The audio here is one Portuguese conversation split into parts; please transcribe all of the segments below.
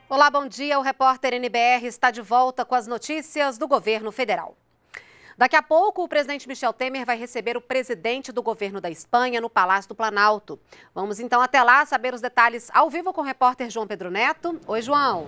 Olá, bom dia. O repórter NBR está de volta com as notícias do governo federal. Daqui a pouco, o presidente Michel Temer vai receber o presidente do governo da Espanha no Palácio do Planalto. Vamos então até lá saber os detalhes ao vivo com o repórter João Pedro Neto. Oi, João.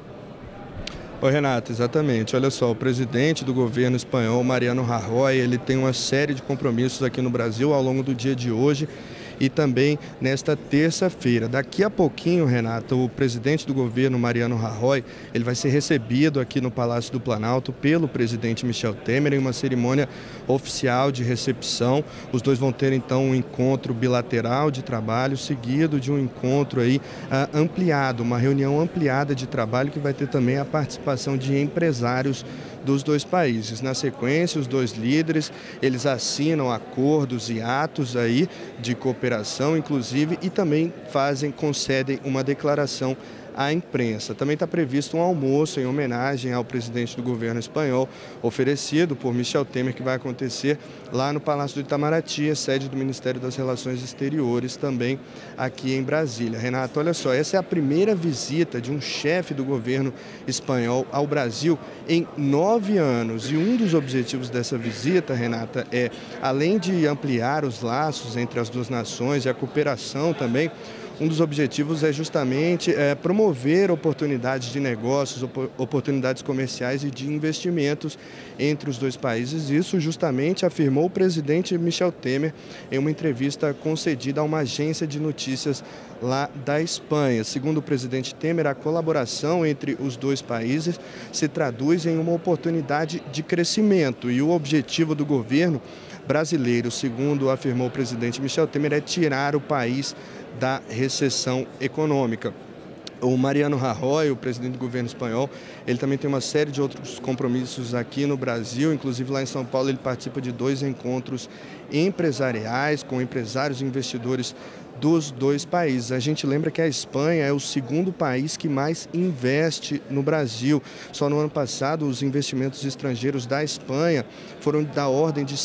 Oi, Renata, exatamente. Olha só, o presidente do governo espanhol, Mariano Rajoy, ele tem uma série de compromissos aqui no Brasil ao longo do dia de hoje e também nesta terça-feira. Daqui a pouquinho, Renata, o presidente do governo, Mariano Rajoy, ele vai ser recebido aqui no Palácio do Planalto pelo presidente Michel Temer em uma cerimônia oficial de recepção. Os dois vão ter então um encontro bilateral de trabalho, seguido de um encontro aí ampliado, uma reunião ampliada de trabalho que vai ter também a participação de empresários dos dois países. Na sequência, os dois líderes, eles assinam acordos e atos aí de cooperação, inclusive, e também concedem uma declaração à imprensa. Também está previsto um almoço em homenagem ao presidente do governo espanhol, oferecido por Michel Temer, que vai acontecer lá no Palácio do Itamaraty, sede do Ministério das Relações Exteriores, também aqui em Brasília. Renata, olha só, essa é a primeira visita de um chefe do governo espanhol ao Brasil em 9 anos. E um dos objetivos dessa visita, Renata, é, além de ampliar os laços entre as duas nações e a cooperação também, um dos objetivos é justamente promover oportunidades de negócios, oportunidades comerciais e de investimentos entre os dois países. Isso justamente afirmou o presidente Michel Temer em uma entrevista concedida a uma agência de notícias lá da Espanha. Segundo o presidente Temer, a colaboração entre os dois países se traduz em uma oportunidade de crescimento e o objetivo do governo brasileiro, segundo afirmou o presidente Michel Temer, é tirar o país da recessão econômica. O Mariano Rajoy, o presidente do governo espanhol, ele também tem uma série de outros compromissos aqui no Brasil, inclusive lá em São Paulo ele participa de 2 encontros empresariais com empresários e investidores dos dois países. A gente lembra que a Espanha é o segundo país que mais investe no Brasil. Só no ano passado, os investimentos estrangeiros da Espanha foram da ordem de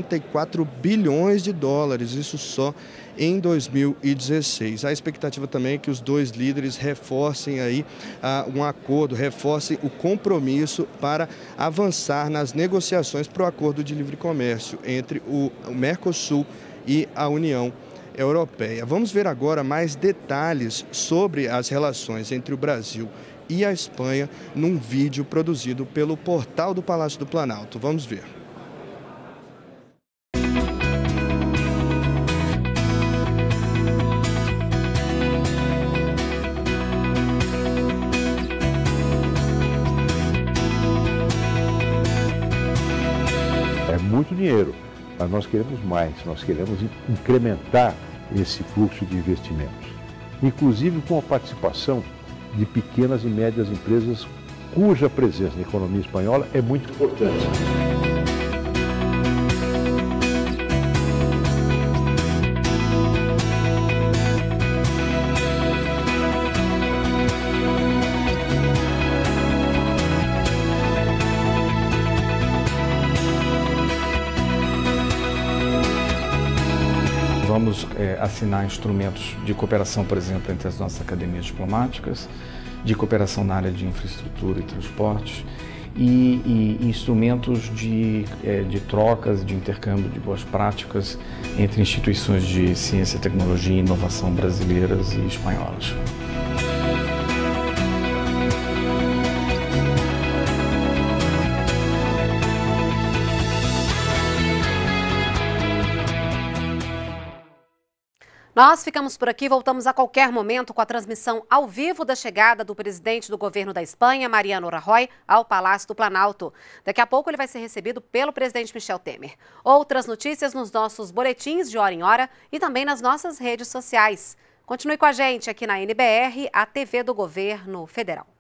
64 bilhões de dólares, isso só em 2016. A expectativa também é que os dois líderes reforcem aí um acordo, reforcem o compromisso para avançar nas negociações para o acordo de livre comércio entre o Mercosul e a União Europeia. Vamos ver agora mais detalhes sobre as relações entre o Brasil e a Espanha num vídeo produzido pelo portal do Palácio do Planalto. Vamos ver. É muito dinheiro, mas nós queremos mais, nós queremos incrementar esse fluxo de investimentos, inclusive com a participação de pequenas e médias empresas cuja presença na economia espanhola é muito importante. Vamos assinar instrumentos de cooperação, por exemplo, entre as nossas academias diplomáticas, de cooperação na área de infraestrutura e transportes e instrumentos de trocas, de intercâmbio de boas práticas entre instituições de ciência, tecnologia e inovação brasileiras e espanholas. Nós ficamos por aqui, voltamos a qualquer momento com a transmissão ao vivo da chegada do presidente do governo da Espanha, Mariano Rajoy, ao Palácio do Planalto. Daqui a pouco ele vai ser recebido pelo presidente Michel Temer. Outras notícias nos nossos boletins de hora em hora e também nas nossas redes sociais. Continue com a gente aqui na NBR, a TV do Governo Federal.